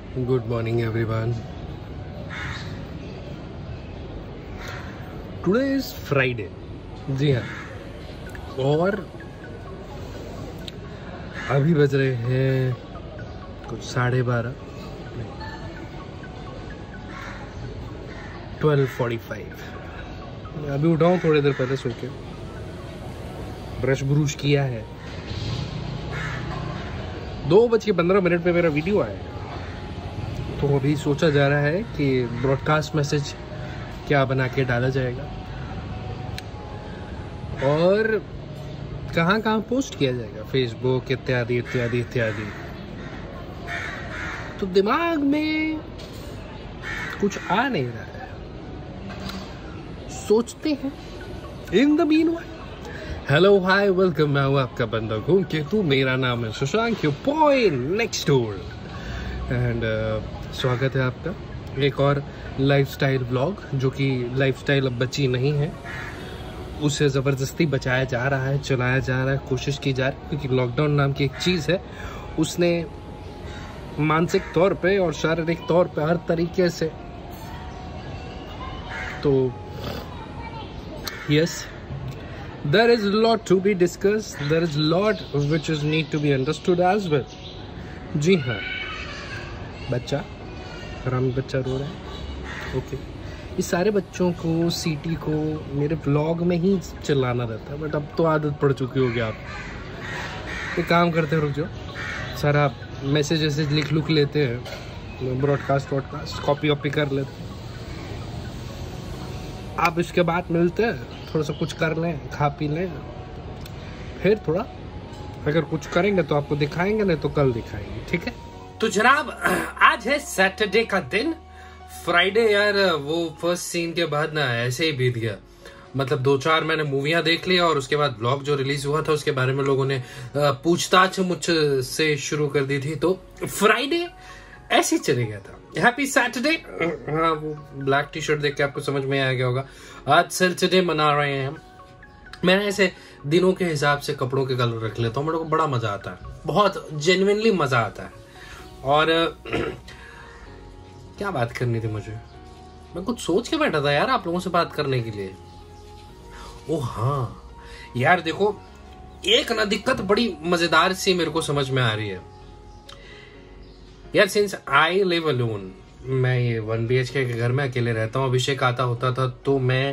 Good morning, everyone. Today is Friday. जी हाँ, और अभी बज रहे हैं कुछ 12:30, 12:45। अभी उठा हूँ थोड़ी देर पहले सो के, ब्रश किया है। 2:15 पे मेरा वीडियो आया, तो अभी सोचा जा रहा है कि ब्रॉडकास्ट मैसेज क्या बना के डाला जाएगा और कहाँ कहाँ पोस्ट किया जाएगा, फेसबुक इत्यादि इत्यादि इत्यादि। तो दिमाग में कुछ आ नहीं रहा है, सोचते हैं। In the meanwhile, hello hi welcome, मैं हूँ आपका बंदा घूम के तू, मेरा नाम है Shashank, your boy next door. And स्वागत है आपका एक और लाइफस्टाइल व्लॉग, जो कि लाइफस्टाइल अब बची नहीं है, उसे ज़बरदस्ती बचाया जा रहा है, चलाया जा रहा है, कोशिश की जा रही है, क्योंकि लॉकडाउन नाम की एक चीज़ है, उसने मानसिक तौर पे और शारीरिक तौर पे हर तरीके से, तो yes, there is a lot to be discussed, there is a lot which is need to be understood as well। जी हाँ, बच्चा हरामी बच्चा रो रहा है, ओके। इस सारे बच्चों को, सीटी को मेरे व्लॉग में ही चलाना रहता है, बट अब तो आदत पड़ चुकी होगी। आप एक काम करते हैं, रुक जाओ, सारा मैसेज लिख लेते हैं, ब्रॉडकास्ट कॉपी कर लेते हैं। आप इसके बाद मिलते हैं, थोड़ा सा कुछ कर लें, खा पी लें, फिर थोड़ा अगर कुछ करेंगे तो आपको दिखाएंगे, नहीं तो कल दिखाएंगे, ठीक है। तो जनाब, आज है सैटरडे का दिन, फ्राइडे यार वो फर्स्ट सीन के बाद ना ऐसे ही बीत गया। मतलब 2-4 मैंने मूवियां देख लिया और उसके बाद ब्लॉग जो रिलीज हुआ था उसके बारे में लोगों ने पूछताछ मुझसे शुरू कर दी थी, तो फ्राइडे ऐसे ही चले गया था। Happy Saturday. हाँ, वो ब्लैक टी शर्ट देख के आपको समझ में आ गया होगा, आज सैटरडे मना रहे हैं हम। मैं ऐसे दिनों के हिसाब से कपड़ों के कलर रख लेता हूँ, मेरे को बड़ा मजा आता है, बहुत जेन्युइनली मजा आता है। और क्या बात करनी थी मुझे, मैं कुछ सोच के बैठा था यार आप लोगों से बात करने के लिए। ओ हाँ यार, देखो एक ना दिक्कत बड़ी मजेदार सी मेरे को समझ में आ रही है यार। सिंस आई लिव अलोन, मैं ये 1 BHK के घर में अकेले रहता हूँ। अभिषेक आता होता था तो मैं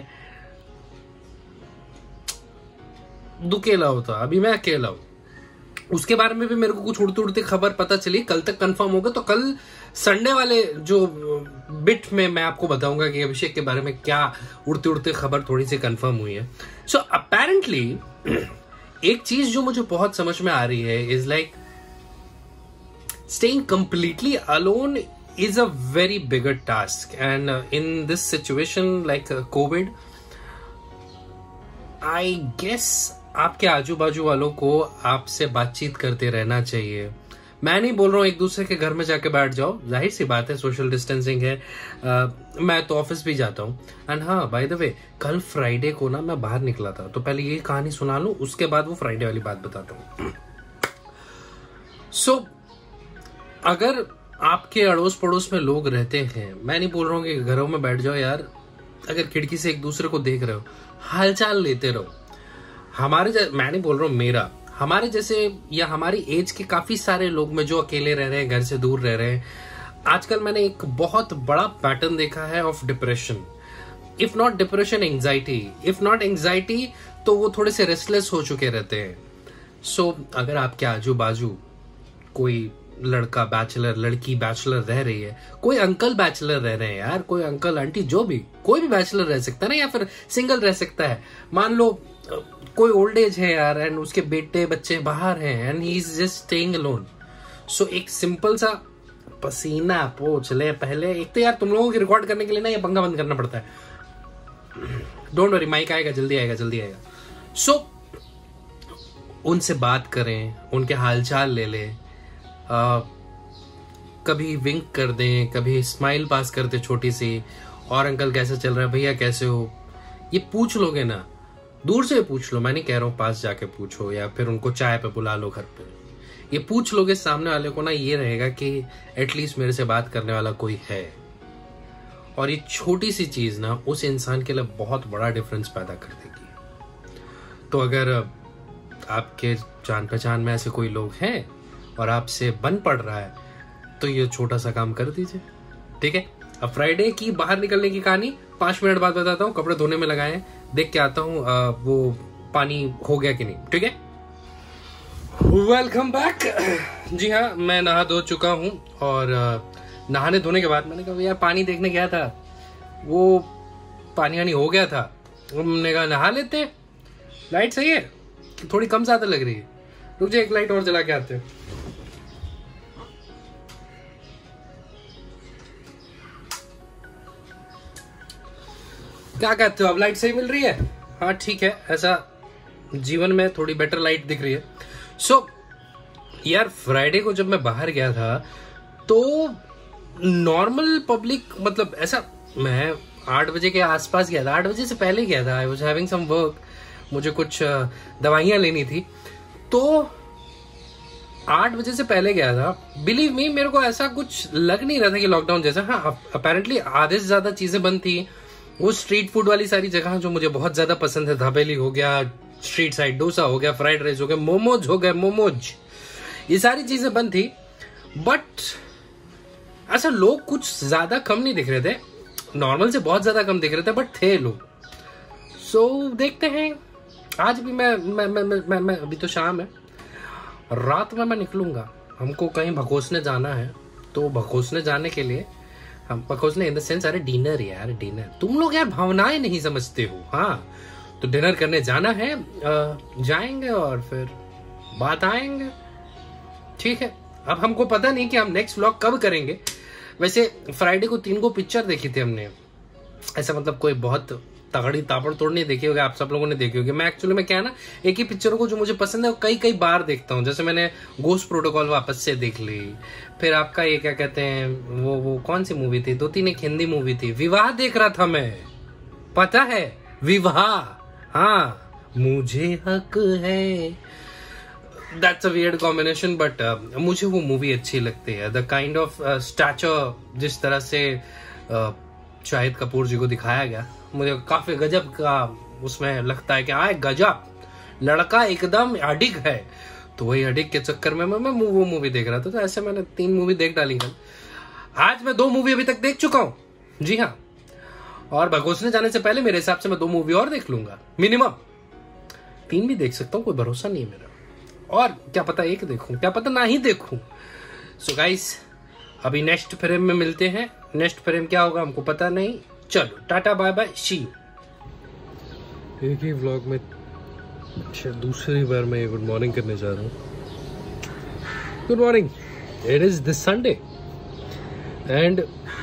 दुकेला होता, अभी मैं अकेला हूँ। उसके बारे में भी मेरे को कुछ उड़ती उड़ती खबर पता चली, कल तक कंफर्म होगा, तो कल संडे वाले जो बिट में मैं आपको बताऊंगा कि अभिषेक के बारे में क्या उड़ती उड़ती खबर थोड़ी सी कंफर्म हुई है। सो अपेरेंटली एक चीज जो मुझे बहुत समझ में आ रही है is like staying completely alone is a very bigger task, and in this situation like COVID, I guess आपके आजू बाजू वालों को आपसे बातचीत करते रहना चाहिए। मैं नहीं बोल रहा हूँ एक दूसरे के घर में जाके बैठ जाओ, जाहिर सी बात है सोशल डिस्टेंसिंग है। मैं तो ऑफिस भी जाता हूँ। एंड हाँ, बाय द वे, कल फ्राइडे को ना मैं बाहर निकला था, तो पहले ये कहानी सुना लूं, उसके बाद वो फ्राइडे वाली बात बताता हूँ। सो अगर आपके अड़ोस पड़ोस में लोग रहते हैं, मैं नहीं बोल रहा हूँ कि घरों में बैठ जाओ यार, अगर खिड़की से एक दूसरे को देख रहे हो, हालचाल लेते रहो। मैं नहीं बोल रहा हूँ मेरा, हमारे जैसे या हमारी एज के काफी सारे लोग में जो अकेले रह रहे हैं, घर से दूर रह रहे हैं, आजकल मैंने एक बहुत बड़ा पैटर्न देखा है of depression. If not depression, anxiety. If not anxiety तो वो थोड़े से रेस्टलेस हो चुके रहते हैं। सो अगर आपके आजू बाजू कोई लड़का बैचलर, लड़की बैचलर रह रही है, कोई अंकल बैचलर रह रहे हैं यार, कोई अंकल आंटी, जो भी, कोई भी बैचलर रह सकता है ना, या फिर सिंगल रह सकता है। मान लो कोई ओल्ड एज है यार, एंड उसके बेटे बच्चे बाहर हैं, and he is just staying alone. So एक सिंपल सा पसीना पोंछ ले पहले। एक तो यार तुम लोगों की रिकॉर्ड करने के लिए ना ये पंगा बंद करना पड़ता है। डोंट वरी, माइक आएगा, जल्दी आएगा, जल्दी आएगा। सो उनसे बात करें, उनके हालचाल ले ले, कभी विंक कर दें, कभी स्माइल पास करते छोटी सी, और अंकल कैसे चल रहा है, भैया कैसे हो, ये पूछ लोगे ना, दूर से पूछ लो, मैं नहीं कह रहा हूँ पास जाके पूछो, या फिर उनको चाय पे बुला लो घर पे। ये पूछ लोगे सामने वाले को ना, ये रहेगा कि एटलीस्ट मेरे से बात करने वाला कोई है। और ये छोटी सी चीज ना उस इंसान के लिए बहुत बड़ा डिफरेंस पैदा कर देगी। तो अगर आपके जान पहचान में ऐसे कोई लोग हैं और आपसे बन पड़ रहा है, तो ये छोटा सा काम कर दीजिए, ठीक है। अब फ्राइडे की बाहर निकलने की कहानी 5 मिनट बाद बताता हूँ। कपड़े धोने में लगाए हैं, देख के आता हूँ वो पानी हो गया कि नहीं, ठीक है। Welcome back. जी हाँ, मैं नहा धो चुका हूँ और नहाने धोने के बाद मैंने कहा यार पानी देखने गया था, वो पानी वानी हो गया था। हमने कहा नहा लेते। लाइट सही है, थोड़ी कम ज्यादा लग रही है, रुक जाए एक लाइट और जला के आते हैं। क्या कहते हो, अब लाइट सही मिल रही है? हाँ ठीक है, ऐसा जीवन में थोड़ी बेटर लाइट दिख रही है। सो यार फ्राइडे को जब मैं बाहर गया था तो नॉर्मल पब्लिक, मतलब ऐसा, मैं 8 बजे के आसपास गया था, 8 बजे से पहले गया था। I was having some work, मुझे कुछ दवाइयां लेनी थी, तो 8 बजे से पहले गया था। बिलीव मी, मेरे को ऐसा कुछ लग नहीं रहा था कि लॉकडाउन जैसा। हाँ, अपेरेंटली आधे से ज्यादा चीजें बंद थी। वो स्ट्रीट फूड वाली सारी जगह जो मुझे बहुत ज्यादा पसंद है, धाबेली हो गया, स्ट्रीट साइड डोसा हो गया, फ्राइड राइस हो गया, मोमोज हो गए, मोमोज, ये सारी चीजें बंद थी। बट ऐसा लोग कुछ ज्यादा कम नहीं दिख रहे थे, नॉर्मल से बहुत ज्यादा कम दिख रहे थे, बट थे लोग। सो देखते हैं, आज भी मैं अभी तो शाम है, रात में मैं निकलूंगा। हमको कहीं भकोसने जाना है, तो भकोसने जाने के लिए, हम भकोसने इन द सेंस, अरे डिनर यार, डिनर। तुम लोग यार भावनाएं नहीं समझते हो। हाँ, तो डिनर करने जाना है, जाएंगे और फिर बात आएंगे, ठीक है। अब हमको पता नहीं कि हम नेक्स्ट व्लॉग कब करेंगे। वैसे फ्राइडे को 3 पिक्चर देखी थी हमने, ऐसा मतलब कोई बहुत तगड़ी ताबड़ तोड़ नहीं देखी होगी, आप सब लोगों ने देखी होगी। मैं एक्चुअली में क्या है ना, एक ही पिक्चरों को जो मुझे पसंद है वो कई बार देखता हूँ। जैसे मैंने घोस्ट प्रोटोकॉल वापस से देख ली, फिर आपका ये क्या कहते हैं, वो कौन सी मूवी थी, 2-3 एक हिंदी मूवी थी, विवाह देख रहा था मैं, पता है, विवाह। हाँ, मुझे हक है, that's a weird combination, but मुझे वो मूवी अच्छी लगती है। द काइंड ऑफ स्टैचर जिस तरह से शाहिद कपूर जी को दिखाया गया, मुझे काफी गजब का उसमें लगता है कि आए गजब, लड़का एकदम अडिग है। तो वही अडिग के चक्कर में मैं वो मूवी देख रहा था। तो ऐसे मैंने 3 मूवी देख डाली कल। आज मैं 2 मूवी अभी तक देख चुका हूँ, जी हाँ। और भगोसने जाने से पहले मेरे हिसाब से मैं 2 मूवी और देख लूंगा, मिनिमम 3 भी देख सकता हूँ, कोई भरोसा नहीं है मेरा। और क्या पता 1 देखूं, क्या पता ना ही देखूं। सो गाइस, अभी नेक्स्ट फ्रेम में मिलते हैं। नेक्स्ट फ्रेम क्या होगा हमको पता नहीं। चलो tata bye bye, see you. एक ही व्लॉग में दूसरी बार मैं गुड मॉर्निंग करने जा रहा हूँ। Good morning, it is this Sunday and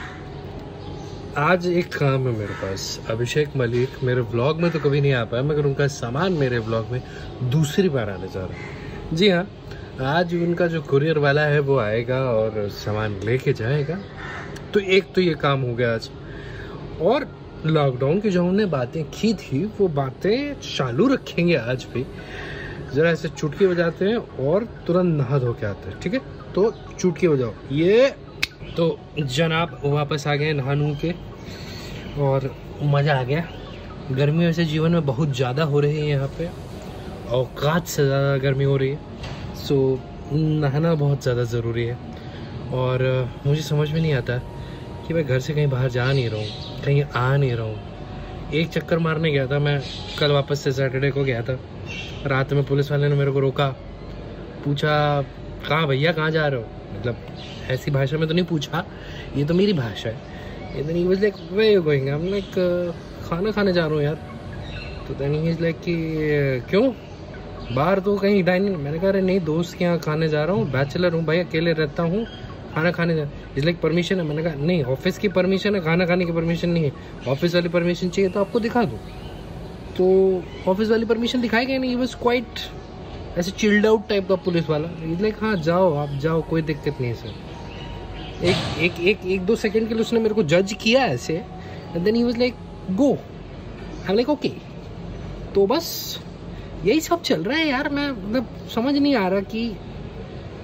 आज एक काम है मेरे पास। अभिषेक मलिक मेरे व्लॉग में तो कभी नहीं आ पाया, मगर उनका सामान मेरे व्लॉग में दूसरी बार आने जा रहा है। जी हाँ, आज उनका जो कुरियर वाला है वो आएगा और सामान लेके जाएगा। तो एक तो ये काम हो गया आज। और लॉकडाउन की जो हमने बातें की थी वो बातें चालू रखेंगे आज भी। जरा ऐसे चुटकी बजाते हैं और तुरंत नहा धो के आते हैं, ठीक है। तो चुटकी बजाओ। ये तो जनाब वापस आ गए नहा नू के और मज़ा आ गया। गर्मी वैसे जीवन में बहुत ज़्यादा हो रही है यहाँ पे, औकात से ज़्यादा गर्मी हो रही है। सो नहाना बहुत ज़्यादा ज़रूरी है। और मुझे समझ में नहीं आता कि मैं घर से कहीं बाहर जा नहीं रहा हूँ, कहीं आ नहीं रहा हूँ। एक चक्कर मारने गया था मैं, कल वापस से सैटरडे को गया था। रात में पुलिस वाले ने मेरे को रोका, पूछा कहाँ भैया, कहाँ जा रहे हो, मतलब ऐसी भाषा में तो नहीं पूछा, ये तो मेरी भाषा है। इधर ही like way you going, I am like खाना खाने जा रहा हूँ यार। तो देन ही इज लाइक कि क्यों बाहर तो कहीं डाइनिंग। मैंने कहा अरे नहीं, दोस्त के यहाँ खाने जा रहा हूँ, बैचलर हूँ भाई, अकेले रहता हूँ, खाना खाने जा। इज लाइक परमिशन है। मैंने कहा नहीं, ऑफिस की परमिशन है, खाना खाने की परमिशन नहीं है। ऑफिस वाली परमिशन चाहिए तो आपको दिखा दूँ। तो ऑफिस वाली परमिशन दिखाई गई नहीं। ही वाज क्वाइट ऐसे चिल्ड आउट टाइप का पुलिस वाला। इज लाइक हाँ जाओ, आप जाओ, कोई दिक्कत नहीं है सर। एक 2 सेकंड के लिए उसने मेरे को जज किया ऐसे, and then he was like go. I am like okay. तो बस यही सब चल रहा है यार। मैं मतलब समझ नहीं आ रहा कि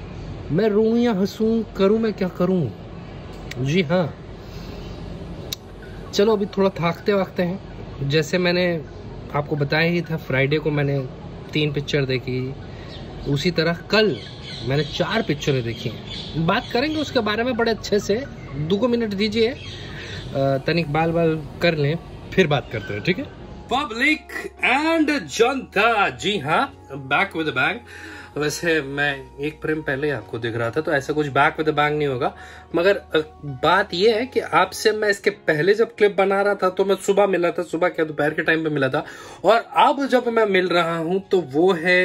मैं रोऊं या हंसूं, करूं मैं क्या करूं? जी हाँ, चलो अभी थोड़ा थाकते वाकते हैं। जैसे मैंने आपको बताया ही था, फ्राइडे को मैंने 3 पिक्चर देखी, उसी तरह कल मैंने 4 पिक्चरें देखी हैं। बात करेंगे उसके बारे में बड़े अच्छे से। 2 मिनट दीजिए, तनिक बाल कर लें, फिर बात करते हैं, ठीक है? पब्लिक एंड जनता, जी हाँ, बैक विद बैंग। वैसे मैं एक फ्रेम पहले आपको दिख रहा था, तो ऐसा कुछ बैक विद बैंग नहीं होगा। मगर बात यह है कि आपसे मैं इसके पहले जब क्लिप बना रहा था तो मैं सुबह मिला था, सुबह क्या दोपहर के टाइम पे मिला था, और अब जब मैं मिल रहा हूं तो वो है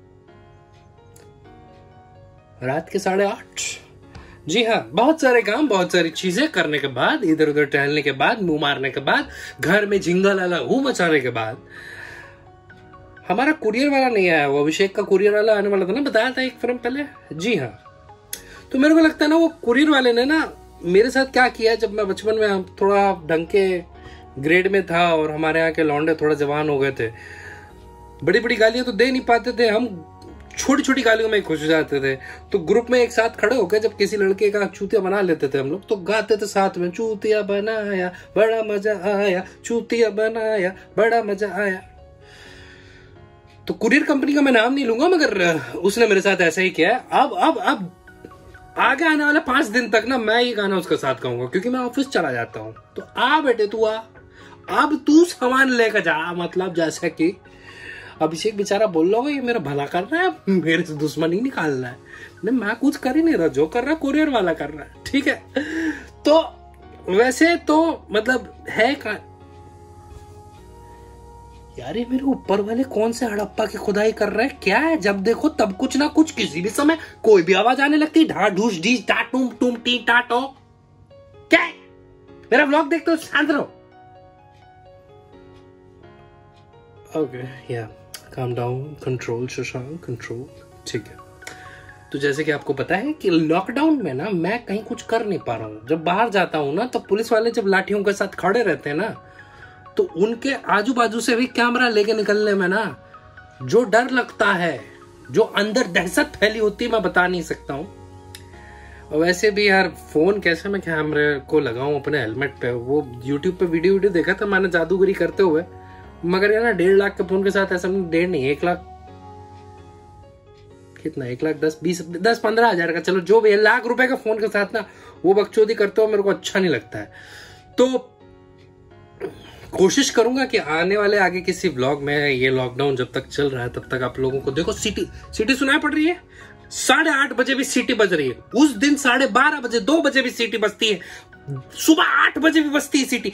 रात के 8:30। जी हाँ, बहुत सारे काम, बहुत सारी चीजें करने के बाद, इधर उधर टहलने के बाद, मुंह मारने के बाद, घर में झिंगा लाला हूं मचाने के बाद, हमारा कुरियर वाला नहीं आया। वो अभिषेक का कुरियर वाला आने वाला था ना, बताया था एक फ्रेम पहले। जी हाँ, तो मेरे को लगता है ना, वो कुरियर वाले ने ना मेरे साथ क्या किया, जब मैं बचपन में थोड़ा ढंग के ग्रेड में था और हमारे यहाँ के लौंडे थोड़ा जवान हो गए थे, बड़ी बड़ी गालियां तो दे नहीं पाते थे, हम छोटी छोटी गालियों में खुश हो जाते थे। तो ग्रुप में एक साथ खड़े होकर जब किसी लड़के का चूतिया बना लेते थे हम लोग, तो गाते थे साथ में, चूतिया बनाया बड़ा मजा आया, चूतिया बनाया बड़ा मजा आया। तो कुरियर कंपनी का मैं नाम नहीं लूंगा, मगर उसने मेरे साथ ऐसा ही किया है। अब आगे आने वाले 5 दिन तक ना मैं ये गाना उसके साथ गाऊंगा, क्योंकि मैं ऑफिस चला जाता हूं। तो आ बेटे तू आ, अब तू सामान लेकर जा। मतलब जैसे कि अभिषेक बेचारा बोल रहा होगा, ये मेरा भला कर रहा है, मेरे से दुश्मनी निकाल रहा है। नहीं, मैं कुछ कर ही नहीं रहा, जो कर रहा है कुरियर वाला कर रहा है, ठीक है? तो वैसे तो मतलब है का यार, ये मेरे ऊपर वाले कौन से हड़प्पा की खुदाई कर रहे हैं? क्या है, जब देखो तब कुछ ना कुछ, किसी भी समय कोई भी आवाज आने लगती, ढा ढूस ढीस टा टूम टूम टी टाटो। क्या है? मेरा व्लॉग देखते हो, शांत रहो। ओके, या calm down, control Shashank, control, ठीक है। तो जैसे कि आपको पता है कि लॉकडाउन में ना मैं कहीं कुछ कर नहीं पा रहा हूं। जब बाहर जाता हूं ना, तो पुलिस वाले जब लाठियों के साथ खड़े रहते हैं ना, तो उनके आजू बाजू से भी कैमरा लेके निकलने में ना जो डर लगता है, जो अंदर दहशत फैली होती है, मैं बता नहीं सकता हूं। और वैसे भी यार, फोन कैसे मैं कैमरे को लगाऊं अपने हेलमेट पे? वो यूट्यूब पे वीडियो देखा था मैंने जादूगरी करते हुए, मगर यार 1.5 लाख के फोन के साथ ऐसा, 1.5 नहीं, 1 लाख कितना, 1 लाख 10-15 हजार का, चलो जो भी, 1 लाख रुपए का फोन के साथ ना वो बकचोदी करते हो, मेरे को अच्छा नहीं लगता है। तो कोशिश करूंगा कि आने वाले आगे किसी व्लॉग में, ये लॉकडाउन जब तक चल रहा है तब तक आप लोगों को, देखो सिटी सुनाई पड़ रही है, 8:30 बजे भी सीटी बज रही है, उस दिन 12:30 बजे 2 बजे भी सीटी बजती है, सुबह 8 बजे भी बजती है सीटी।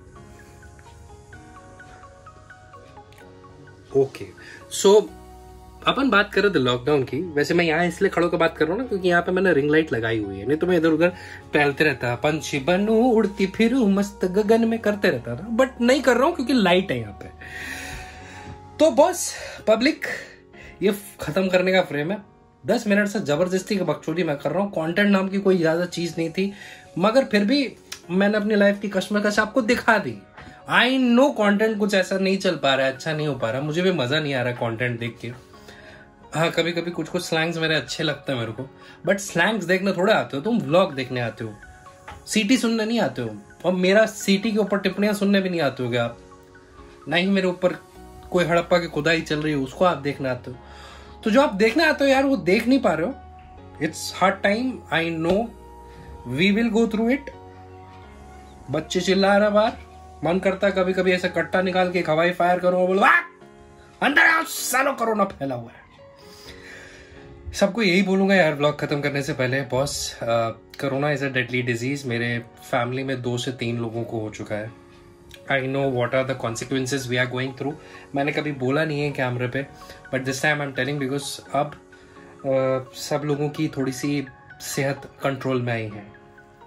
ओके, सो अपन बात कर रहे थे लॉकडाउन की। वैसे मैं यहाँ इसलिए खड़ों के बात कर रहा हूँ ना, क्योंकि यहाँ पे मैंने रिंग लाइट लगाई हुई है, नहीं तो मैं इधर उधर टहलते रहता, पंछी बनूं उड़ती फिरूं मस्त गगन में करते रहता था, बट नहीं कर रहा हूँ क्योंकि लाइट है यहाँ पे। तो बस पब्लिक, ये खत्म करने का फ्रेम है। 10 मिनट से जबरदस्ती का बकचोदी मैं कर रहा हूँ। कंटेंट नाम की कोई ज्यादा चीज नहीं थी, मगर फिर भी मैंने अपनी लाइफ की कश्मकश आपको दिखा दी। आई नो कंटेंट कुछ ऐसा नहीं चल पा रहा है, अच्छा नहीं हो पा रहा, मुझे भी मजा नहीं आ रहा है कंटेंट देख के। हाँ, कभी कभी कुछ स्लैंग्स मेरे अच्छे लगते हैं मेरे को, बट स्लैंग्स देखने थोड़े आते हो तुम, व्लॉग देखने आते हो, सीटी सुनने नहीं आते हो। और मेरा सीटी के ऊपर टिप्पणियां सुनने भी नहीं आते हो आप, ना ही मेरे ऊपर कोई हड़प्पा की खुदाई चल रही है उसको आप देखने आते हो। तो जो आप देखने आते हो यार, वो देख नहीं पा रहे हो। It's hard time, I know, we will go through it. बच्चे चिल्ला रहे बाहर, मन करता है कभी कभी ऐसा कट्टा निकाल के हवाई फायर करो, बोलो अंदर आओ सालो, कोरोना फैला हुआ है। सबको यही बोलूंगा यार व्लॉग खत्म करने से पहले, boss, corona is a deadly disease. मेरे फैमिली में 2 से 3 लोगों को हो चुका है। I know what are the consequences we are going through. मैंने कभी बोला नहीं है कैमरे पे, but this time I am telling, because अब सब लोगों की थोड़ी सी सेहत कंट्रोल में आई है।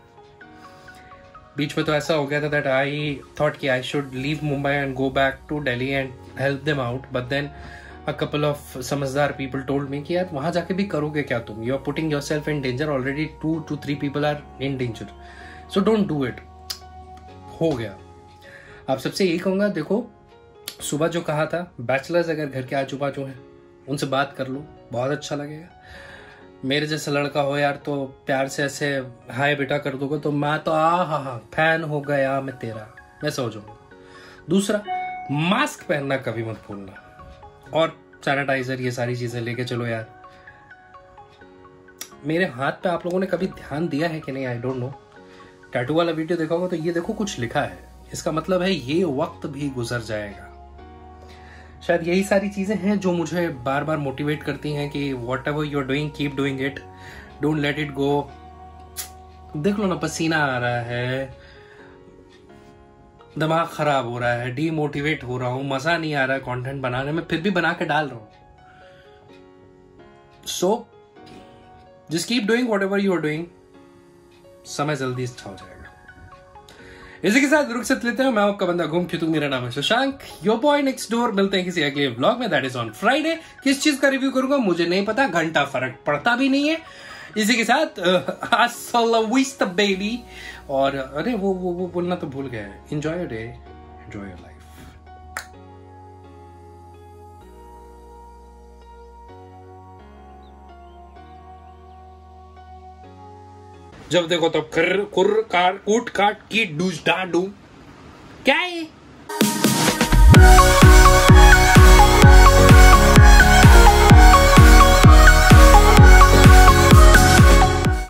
बीच में तो ऐसा हो गया था दैट आई थॉट कि I should leave Mumbai and go back to Delhi and help them out, but then a couple of समझदार people told me कि यार वहां जाके भी करोगे क्या तुम, you are putting yourself in danger, already 2 to 3 people are in danger, so don't do it। हो गया। आप सबसे यही कहूंगा, देखो सुबह जो कहा था, बैचलर्स अगर घर के आजू बाजू हैं उनसे बात कर लो, बहुत अच्छा लगेगा। मेरे जैसा लड़का हो यार तो प्यार से ऐसे हाय बेटा कर दोगे तो मैं तो हा फैन हो गया मैं तेरा, मैं समझ जाऊंगा। दूसरा, मास्क पहनना कभी मत भूलना, और सैनिटाइजर ये सारी चीजें लेके चलो यार। मेरे हाथ पे आप लोगों ने कभी ध्यान दिया है कि नहीं, आई डोंट नो। टैटू वाला वीडियो देखा होगा तो ये देखो कुछ लिखा है, इसका मतलब है ये वक्त भी गुजर जाएगा। शायद यही सारी चीजें हैं जो मुझे बार बार मोटिवेट करती हैं कि whatever you are doing keep doing it, don't let it go. देख लो ना, पसीना आ रहा है, दिमाग खराब हो रहा है, डीमोटिवेट हो रहा हूं, मजा नहीं आ रहा है कंटेंट बनाने में, फिर भी बना के डाल रहा हूं। So just keep doing whatever you are doing, समय जल्दी अच्छा हो जाएगा। इसी के साथ रुक सकते लेते हैं। मैं आपका बंदा घूम क्यों, मेरा नाम है Shashank, your boy next door. मिलते हैं किसी अगले व्लॉग में, दैट इज ऑन फ्राइडे। किस चीज का रिव्यू करूंगा मुझे नहीं पता, घंटा फर्क पड़ता भी नहीं है। इसी के साथ हasta बेबी, और अरे वो बोलना तो भूल गया, enjoy your day, enjoy your life. जब देखो तब कर कुर कार कूट काट की डूज डा डू, क्या है?